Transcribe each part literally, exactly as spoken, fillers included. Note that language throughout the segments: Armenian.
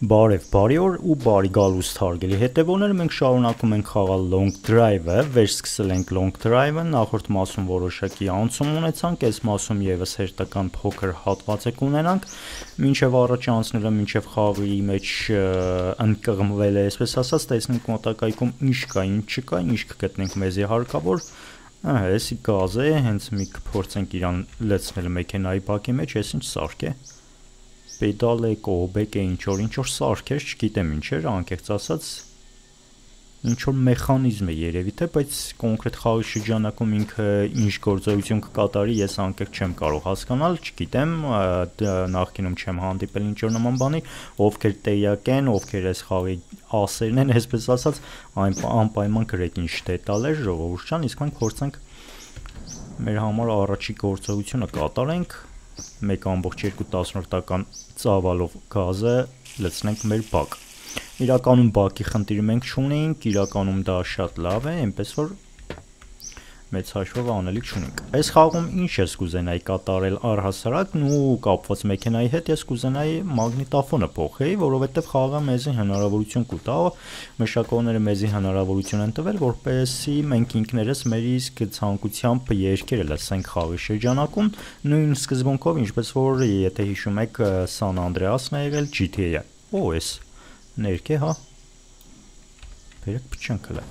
Բարև, բարի օր ու բարի գալուստ հարգելի հետևողներ, մենք շարունակում ենք խաղալ Long Drive-ը, վերսկսել ենք Long Drive-ը, նախորդ մասում որոշակի անցում ունեցանք, այս մասում եւս հերթական փոքր հատված եք ունենանք, մինչև առաջ անցնելը, մինչև խաղի մեջ ընկղմվել է, այսպես ասած, տեսնենք մոտակայքում ինչ կա, ինչ չկա, ինչ կգտնենք մեզի հարկավոր, ահա, էսի գազ է, հենց մի կփորձենք իրան լցնել մեքենայի բակի մեջ, էս ինչ սարք է։ Pedal է, կոհբեկ է, ինչ-որ, ինչ-որ սարք էր, չգիտեմ ինչ էր, անկեղծ ասած, ինչ-որ մեխանիզմ է երևի թե, բայց կոնկրետ խաղի շրջանակում ինքը ինչ գործողություն կկատարի, ես անկեղծ չեմ կարող հասկանալ, չգիտեմ, նախկինում չեմ հանդիպել ինչ-որ նման բանի, ովքեր տեղյակ են, ովքեր այս խաղի ասերն են, այսպես ասած, անպայման գրեք ինչ դետալ էր, ժողովուրդ ջան, իսկ մենք փորձենք մեր համար առաջի գործողությունը կատարենք, մեկ ամբողջ երկու տասնորդական ծավալով գազը լցնենք մեր բակ։ Իրականում բակի խնդիր մենք չունենք, իրականում դա շատ լավ է, այնպես որ մեծ հաշվով անելիք չունենք։ Այս խաղում ինչ ես կուզենայի կատարել առհասարակ, ու կապված մեքենայի հետ ես կուզենայի մագնիտոֆոնը փոխեի, որովհետև խաղը մեզի հնարավորություն կտա, մշակողները մեզի հնարավորություն են տվել, որպեսզի մենք ինքներս մեր իսկ ցանկությամբ երգերը լսենք խաղի շրջանակում, նույն սկզբունքով, ինչպես որ եթե հիշում եք San Andreas-ն է եղել G T A-ը։ Օ, էս ներքե, հա։ Բերեք փչենք հələ։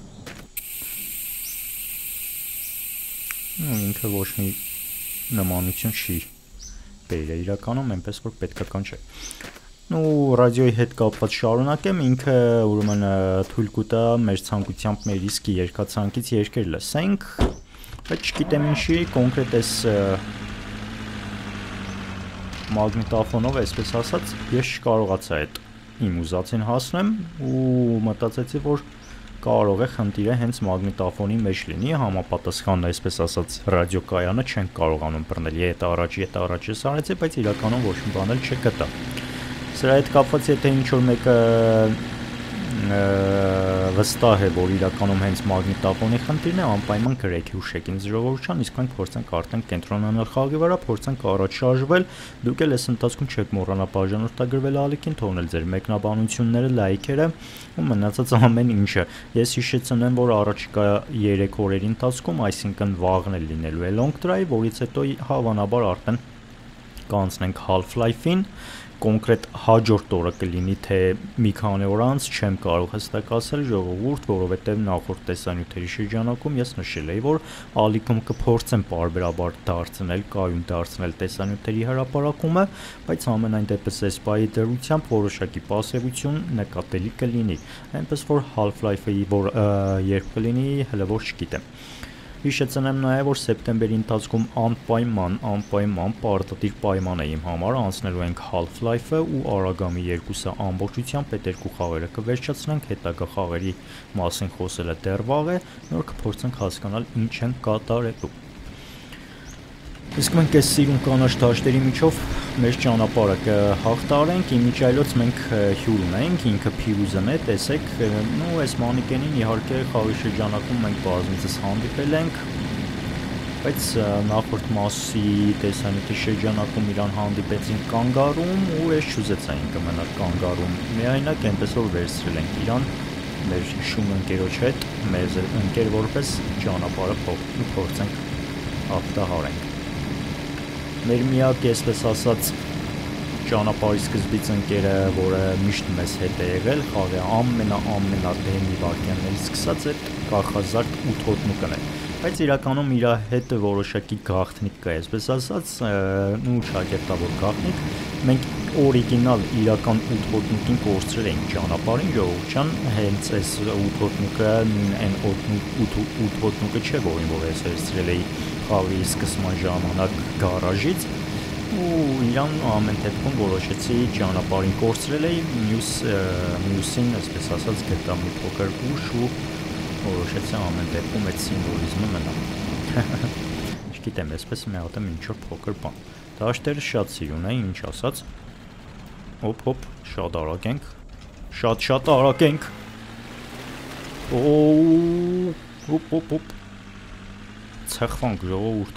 Ու ինքը ոչ մի նմանություն չի բերել իրականում, այնպես որ պետքական չէ։ Ու ռադիոյի հետ կապված շարունակեմ, ինքը ուրեմն թույլ կտա մեր ցանկությամբ մեր իսկ երգացանկից երգեր լսենք, բայց չգիտեմ ինչի կոնկրետ էս մագնիտոֆոնով, այսպես ասած, ես չկարողացա այդ իմ ուզածին հասնեմ ու մտածեցի, որ կարող է խնդիրը հենց մագնիտոֆոնի մեջ լինի, համապատասխան, այսպես ասած, ռադիոկայանը չենք կարողանում բռնել, եթե առաջ, եթե առաջ ես արեցի, բայց իրականում ոչ մի բան էլ չգտա։ Սրա հետ կապված եթե ինչ-որ մեկը վստահ է, որ իրականում հենց մագնիտոֆոնի խնդիրն է, անպայման գրեք հուշեք ինձ ժողովուրդ ջան, իսկ մենք փորձենք արդեն կենտրոնանալ խաղի վրա, փորձենք առաջ շարժվել, դուք էլ այս ընթացքում չեք մոռանա բաժանորդագրվել ալիքին, թողնել ձեր մեկնաբանությունները, լայքերը ու մնացած ամեն ինչը։ Ես հիշեցնեմ, որ առաջիկա երեք օրերի ընթացքում, այսինքն վաղն է լինելու է Long Drive, որից հետո հավանաբար արդեն կանցնենք Half-Life-ին, կոնկրետ հաջորդ օրը կլինի թե մի քանի օր անց չեմ կարող հստակ ասել ժողովուրդ, որովհետև նախորդ տեսանյութերի շրջանակում ես նշել էի, որ ալիքում կփորձեմ պարբերաբար դարձնել, կայուն դարձնել տեսանյութերի հրապարակումը, բայց ամենայն դեպս այս բայի դրությամբ որոշակի պասիվություն նկատելի կլինի, այնպես որ Half-Life-ը որ երբ կլինի, հələ որ չգիտեմ։ Հիշեցնեմ նաև, որ սեպտեմբերի ընթացքում անպայման, անպայման պարտադիր պայման է իմ համար, անցնելու ենք Half-Life-ը ու Արագամի երկուսը ամբողջությամբ այդ երկու խաղերը կվերջացնենք, հետագա խաղերի մասին խոսելը դեռ վաղ է, նոր կփորձենք հասկանալ ինչ են կատարելու։ Իսկ մենք այս սիրուն կանաչ դաշտերի միջով մեր ճանապարհը կհաղթարենք, իմիջայլոց մենք հյուր ունենք, ինքը Փիրուզն է, տեսեք, ու այս մանիկենին իհարկե խաղի շրջանակում մենք բազմիցս հանդիպել ենք, բայց նախորդ մասի տեսանյութի շրջանակում իրան հանդիպեցինք կանգարում ու ես չուզեցա ինքը մնար կանգարում, միայնակ այնպես որ վերցրել ենք իրան մեր շուն ընկերոջ հետ, մեզ ընկեր որպես ճանապարհը փորձենք հաղթահարենք։ Մեր միակ, այսպես ասած, ճանապարհի սկզբից ընկերը, որը միշտ մեզ հետ է եղել, խաղի ամենա-ամենադեմի վայրկյաններից սկսած այդ կախազարդ ութ հոտնուկն է, բայց իրականում իր հետ որոշակի գաղտնիք կա, այսպես ասած, ու շակերտավոր գաղտնիք, մենք օրիգինալ իրական ութ հոտնուկին կորցրել էինք ճանապարհին, ժողովուրդ ջան, հենց այս ութ հոտնուկը այն ութ հոտնուկը չէ, որին որ ես վերցրել էի խաղի սկսման ժամանակ գարաժից ու իրան ամեն դեպքում որոշեցի ճանապարհին կորցրել էի, մյուս մյուսին, այսպես ասած, գտա մի փոքր ուշ ու որոշեցի ամեն դեպքում այդ սիմվոլիզմը մնա։ Չգիտեմ, այսպես մի հատ եմ ինչ-որ փոքր բան։ Դաշտերը շատ սիրուն է, ինչ ասած։ Հոп, հոп, շատ արագ ենք։ Շատ-շատ արագ ենք։ Օ, հոп, հոп, հոп։ Ցախվանք ժողովուրդ։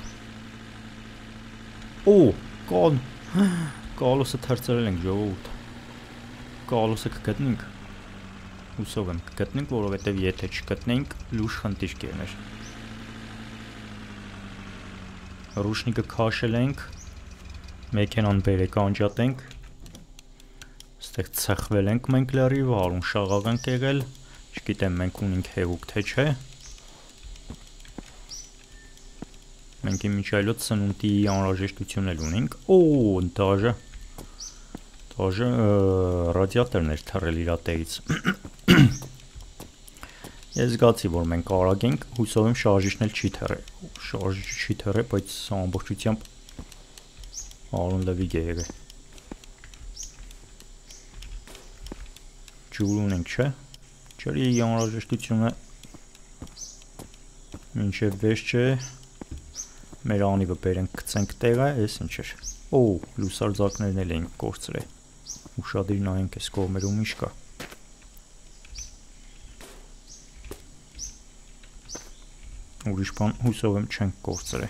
Օ, կան։ Կալոսը թրծրել ենք ժողովուրդ։ Կալոսը կգտնենք։ Հուսով եմ կգտնենք, որովհետև եթե չգտնենք, լուրջ խնդիր կերներ։ Ռուշնիկը քաշել ենք, մեքենան բերեք անջատենք, ստեղ ցխվել ենք մենք լրիվ, արուն շաղաղ ենք եղել, չգիտեմ մենք ունենք հեղուկ թե չէ։ Մենք իմիջայլոց սնունդի անհրաժեշտություն էլ ունենք։ Օ, դաժե Դաժե ռադիատորն էր թռել իր տեղից։ Ես զգացի, որ մենք արագ ենք, հուսով եմ շարժիչն էլ չի թռել։ Շարժիչը չի թռել, բայց ամբողջությամբ արուն լվիգ է եղել։ Ջուր ունենք, չէ։ Ջրի անհրաժեշտությունը մինչև վերջ չէ։ Մեր անիվը բերենք գցենք տեղը, էս ինչ էր։ Օ, լուսարձակներն էլ ենք կորցրել։ Ուշադիր նայենք այս կողմերում ինչ կա։ Ուրիշ բան հուսով եմ չենք կորցրել։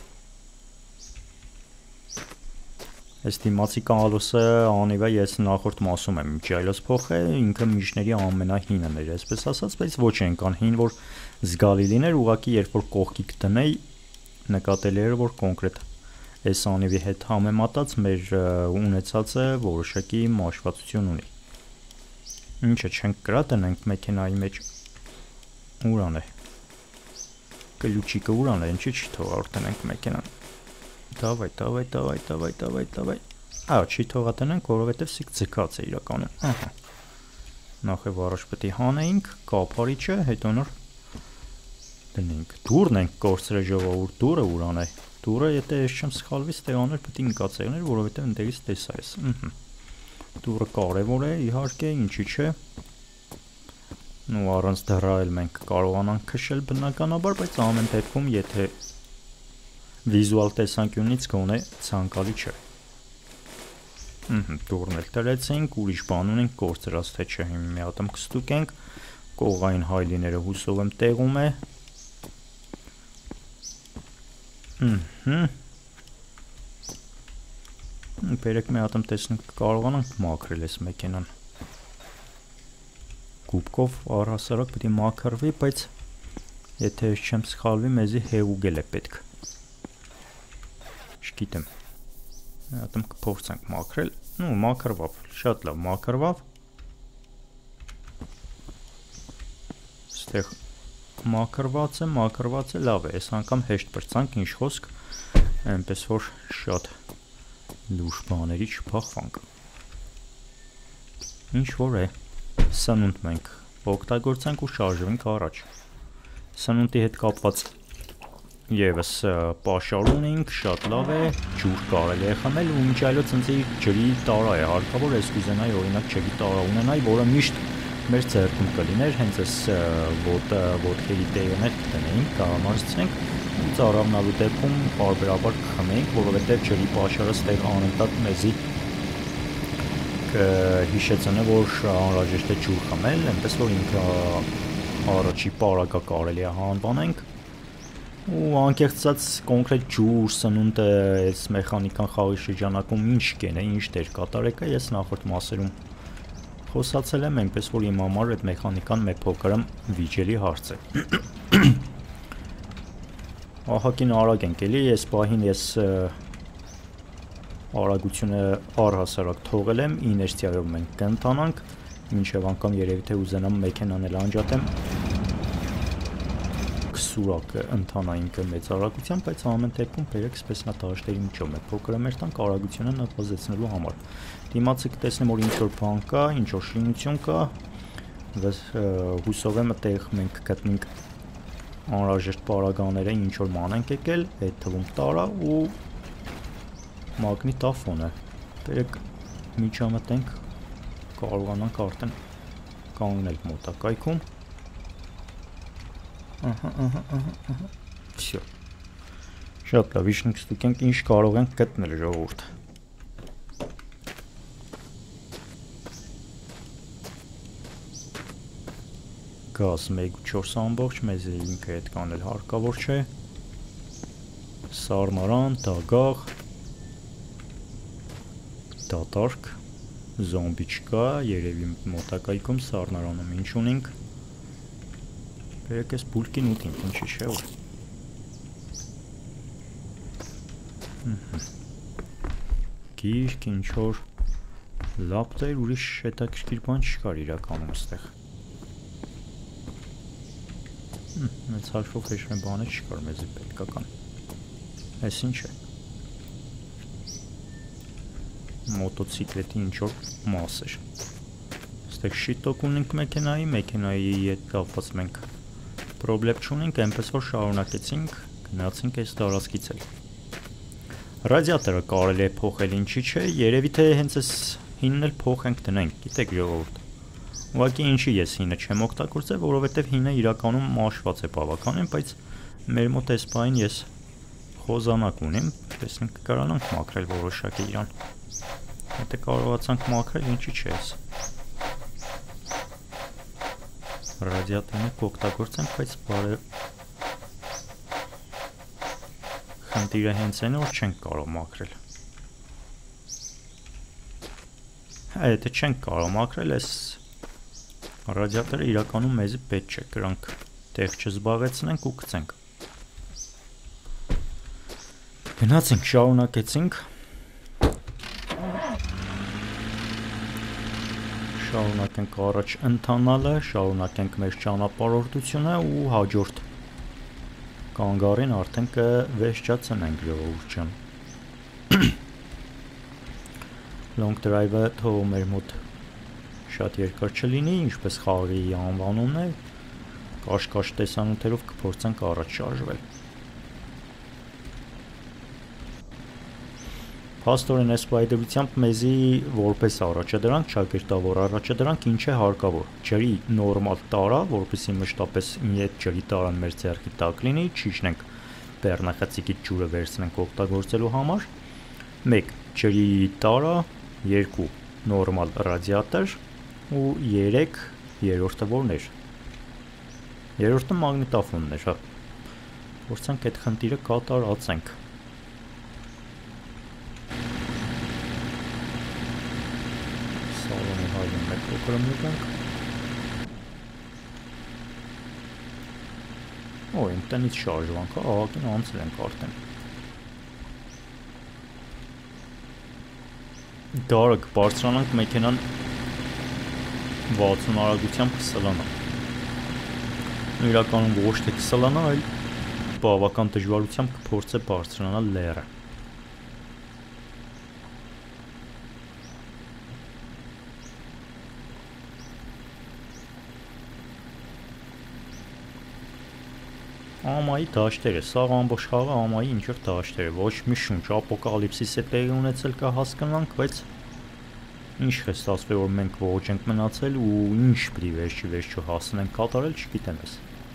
Այս դիմացի կալոսը անիվը ես նախորդ մասում եմ ջայլոց փոխել, ինքը միջների ամենահինն էր, այսպես ասած, բայց ոչ այնքան հին, որ զգալի լիներ, ուղղակի երբ որ կողքի կտնեի, նկատելի էր, որ կոնկրետ այս անիվի հետ համեմատած մեր ունեցածը որոշակի մաշվածություն ունի։ Ինչը չենք կրա տնենք մեքենայի մեջ։ Ուրան է։ Կլուչիկը ուրան է, ինչի չի թողա որ տնենք մեքենան։ Դավայ, դավայ, դավայ, դավայ, դավայ, դավայ։ Ա, չի թողա տնենք, որովհետև սիկ ձգած է իրականում։ Ահա։ Նախև առաջ պետք է հանեինք կափարիչը, հետո նոր դնենք։ Դուրն ենք կորցրել ժողովուրդ, դուրը ուրան է։ Դուրը, եթե ես չեմ սխալվի, ստեղաներ պետք է նկացեղներ, որովհետև ընդերից տեսա ես։ Դուրը կարևոր է, իհարկե, ինչի՞ չէ։ Ու առանց դրա էլ մենք կարողանանք քշել բնականաբար, բայց ամեն դեպքում, եթե վիզուալ տեսանկյունից գոնե ցանկալի չէ։ Դուրն էլ տրեցինք, ուրիշ բան ունենք, կորցրած թե չէ, հիմա մի հատ կստուկենք, կողային հայլիները հուսով եմ տեղում է։ Հմ Բերեք մի հատում տեսնենք կարողանանք մաքրել այս մեքենան։ Գուբկով առհասարակ պետք է մաքրվի, բայց եթե ես չեմ սխալվի, մեզի հեղուգել է պետք։ Չգիտեմ։ Մի հատում կփորձենք մաքրել։ Ու մաքրվավ, շատ լավ մաքրվավ։ Ստեղ մաքրված է, մաքրված է, լավ է, այս անգամ հեշտ պրծանք, ինչ խոսք, այնպես որ շատ լուրջ բաների չփախվանք։ Ինչ որ է, սնունդ մենք օգտագործենք ու շարժվենք առաջ։ Սնունդի հետ կապված ևս պաշար ունենք, շատ լավ է, ջուր կարելի է խմել ու մինչ այլոց ինձ ջրի տարա է հարկավոր, ես կուզենայի օրինակ ջրի տարա ունենայի, որը միշտ մեր ձեռքում կլիներ, հենց այս ոտքերի տեղներ կտնեինք, կհամարցնենք ու ծառավնալու դեպքում պարբերաբար կխմեինք, որովհետև ջրի պաշարը ստեղ անընդհատ մեզի կհիշեցնե, որ անհրաժեշտ է ջուր խմել, այնպես որ ինքը առաջի պարագա կարելի է հանվանենք ու անկեղծած կոնկրետ ջուր, սնունդը այս մեխանիկան խաղի շրջանակում ինչ կենե, ինչ դեր կատարեկա, ես նախորդ մասերում խոսացել եմ, այնպես որ իմ համար այդ մեխանիկան մի փոքրմ վիճելի հարց է։ Ահագին արագ ենք էլի, այս պահին ես արագությունը առհասարակ թողել եմ, իներցիայով մենք կընթանանք, մինչև անգամ երևի թե ուզենամ մեքենան էլ անջատեմ, քսուրակը ընթանա ինքը մեծ արագությամբ, բայց ամեն դեպքում բերեք սպեսնատաշտերի միջով մի փոքր մեր տանք արագությունը նվազեցնելու համար։ Դիմացը կտեսնեմ, որ ինչ-որ բան կա, ինչ-որ շինություն կա, հուսով եմ այդտեղ մենք գտնենք անհրաժեշտ պարագաները, ինչ-որ ման ենք եկել, այդ թվում տարա ու մագնիտոֆոնը։ Բերեք միջամտենք, կարողանանք արդեն կանգնել մոտակայքում։ Ահա, ահա, ահա, ահա։ Всё։ Շատ լավ, իշնիկ ստուկենք ինչ կարող ենք գտնել ժողովուրդ։ Գազ մեկ ու չորս ամբողջ, մեզ ինքը հետ կանել հարկավոր չէ։ Սարմարան, դագաղ, դատարկ, Զոմբի չկա, երևի մոտակայքում սառնարանում ինչ ունենք։ Բերեք էս բուլկին ուտինք, ինչի չէ որ։ Գիրք, ինչ-որ լապտեր, ուրիշ հետաքրքիր բան չկար իրականում ստեղ։ Մեծ հաշվով հեշտ մի բանը չկար մեզի պետքական։ Այս ինչ է։ Մոտոցիկլետի ինչ-որ մաս էր։ Ստեղ շիտոկ ունենք մեքենայի, մեքենայի հետ կապված մենք պրոբլեմ չունենք, այնպես որ շարունակեցինք, գնացինք այս տարածքից էլ։ Ռադիատորը կարելի է փոխել, ինչի՞ չէ, երևի թե հենց այս հինն էլ փոխենք դնենք, գիտեք ժողովուրդ։ Ուղղակի ինչի ես հինը չեմ օգտագործել, որովհետև հինը իրականում մաշված է բավականին, բայց մեր մոտ այս բանին ես խոզանակ ունեմ, տեսնենք կարողանանք մաքրել որոշակի իրան։ Եթե կարողացանք մաքրել, ինչի՞ չէ էս։ Ռադիատորն եք օգտագործենք, բայց բարը խնդիրը հենց այն որ չենք կարող մաքրել։ Հա, եթե չենք կարող մաքրել, այս ռադիատորը իրականում մեզի պետք չէ, կրանք տեղ չզբաղեցնենք ու գցենք։ Գնացինք, շարունակեցինք։ Շարունակենք առաջ ընթանալը, շարունակենք մեր ճանապարհորդությունը ու հաջորդ կանգառին արդեն կվերջացնենք ժողովուրդ ջան։ Long drive-ը թող մեր մոտ շատ երկար չլինի, ինչպես խաղի անվանումն է, կաշկաշ տեսանյութերով կփորձենք առաջ շարժվել։ Փաստորեն այս պայդրությամբ մեզի որպես առաջադրանք, ճակերտավոր առաջադրանք ինչ է հարկավոր։ Ջրի նորմալ տարա, որպեսզի մշտապես այդ ջրի տարան մեր ձեռքի տակ լինի, չիջնենք բեռնախցիկից ջուրը վերցնենք օգտագործելու համար։ մեկ ջրի տարա, երկու նորմալ ռադիատոր ու երեք երրորդը որն էր։ Երրորդը մագնիտոֆոնն էր, հա։ Փորձենք այդ խնդիրը կատարածենք։ Սալոնի հայրում մեկ օգրամուտանք։ Օ, ինտենից շարժվանք, հա, ահագին անցել ենք արդեն։ Դարը կբարձրանանք մեքենան վաթսուն արագությամբ կսլանա։ Իրականում ոչ թե կսլանա, այլ բավական դժվարությամբ կփորձե բարձրանալ լեռը։ Ամայի դաշտերը, սաղ ամբողջ խաղը ամայի ինչ-որ դաշտեր է, ոչ մի շունչ, ապոկալիպսիս է տեղի ունեցել կհասկանանք, բայց ինչ է ստացվել, որ մենք ողջ ենք մնացել ու ինչ պիտի վերջի վերջո հասնենք կատարել, չգիտեմ ես։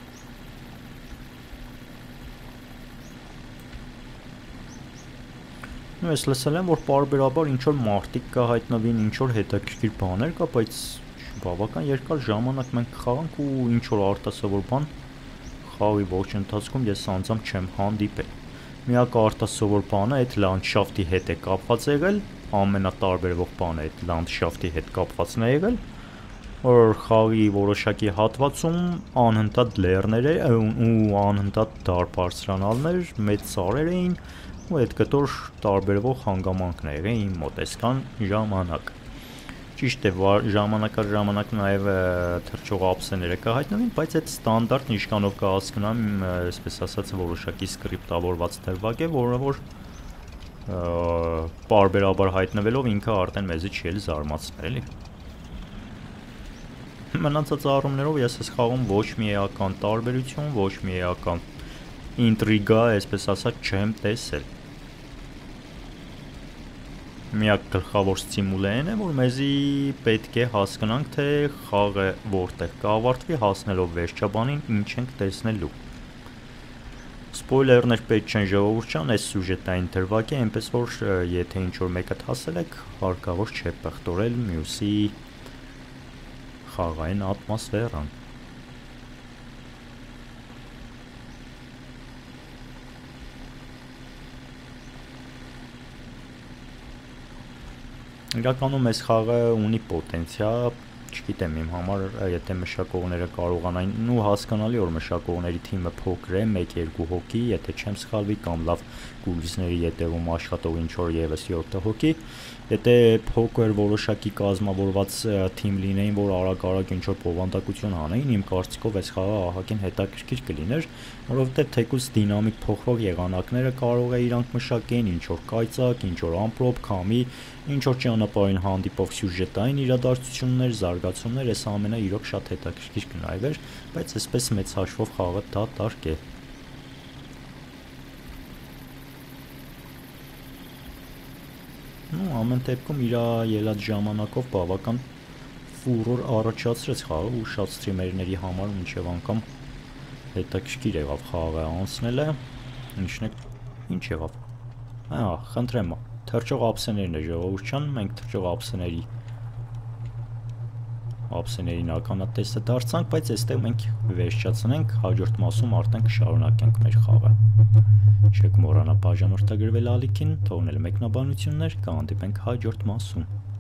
Ու ես լսել եմ, որ պարբերաբար ինչ-որ մարտիկ կհայտնվին, ինչ-որ հետաքրքիր բաներ կա, բայց բավական երկար ժամանակ մենք կխաղանք ու ինչ-որ արտասովոր բան խաղի ողջ ընթացքում ես անձամբ չեմ հանդիպել։ Միակ արտասովոր բանը այդ լանդշաֆտի հետ է կապված եղել, ամենատարբերվող բանը այդ լանդշաֆտի հետ կապվածն է եղել, որ խաղի որոշակի հատվածում անընդհատ լեռներ ու անընդհատ դարբարձրանալներ, մեծ ծառեր էին ու այդ կտոր տարբերվող հանգամանքներ եղեն իմ մոտ այսքան ժամանակ։ Ճիշտ է, ժամանակ առ ժամանակ նաև թռչող ափսեները կհայտնվին, բայց այդ ստանդարտ ինչքանով կհասկանամ, այսպես ասած, որոշակի սկրիպտավորված դրվագ է, որը որ պարբերաբար հայտնվելով ինքը արդեն մեզի չի էլ զարմացնել, էլի։ Մնացած առումներով ես այս խաղում ոչ մի էական տարբերություն, ոչ մի էական ինտրիգա, այսպես ասած, չեմ տեսել։ Միակ գլխավոր ստիմուլը այն է, որ մեզի պետք է հասկանանք, թե խաղը որտեղ կավարտվի, հասնելով վերջաբանին ինչ ենք տեսնելու։ Սպոյլերներ պետք չեն ժողովուրդ ջան, այս սյուժետային դրվագ է, այնպես որ եթե ինչ-որ մեկը հասել եք, հարկավոր չէ պղտորել մյուսի խաղային ատմոսֆերան։ Իրականում այս խաղը ունի պոտենցիալ, չգիտեմ, իմ համար եթե մշակողները կարողանային ու հասկանալի որ մշակողների թիմը փոքր է, մեկ-երկու հոգի, եթե չեմ սխալվի կամ լավ կուլիսների ետևում աշխատող ինչ որ եւս յոթ հոգի, եթե փոքր որոշակի կազմավորված թիմ լինեին, որ արագ-արագ ինչ որ բովանդակություն անեին, իմ կարծիքով այս խաղը ահագին հետաքրքիր կլիներ, որովհետեւ թեկուզ դինամիկ փոխվող եղանակները կարող է իրանք մշակեն, ինչ որ կայծակ, ինչ որ ամպրոպ, քամի, ինչ որ ճանապարհին հանդիպող սյուժետային իրադարձություններ, զարգացումներ, այս ամենը իրոք շատ հետաքրքիր կնայվեր, բայց այսպես մեծ հաշվով խաղը դատարկ է։ Ну, ամեն դեպքում իր ելած ժամանակով բավական ֆուրոր առաջացրեց խաղը ու շատ սթրիմերների համար մինչև անգամ հետաքրքիր եղավ խաղը անցնելը, ինչն է, ինչ եղավ։ Ահա, խնդրեմ, թրջող ափսեներն է ժողովուրդ ջան, մենք թրջող ափսեների ափսեներին ականատեսը դարձանք, բայց այստեղ մենք վերջացնենք, հաջորդ մասում արդեն կշարունակենք մեր խաղը։ Չեք մոռանա բաժանորդագրվել ալիքին, թողնել մեկնաբանություններ, կհանդիպենք հաջորդ մասում։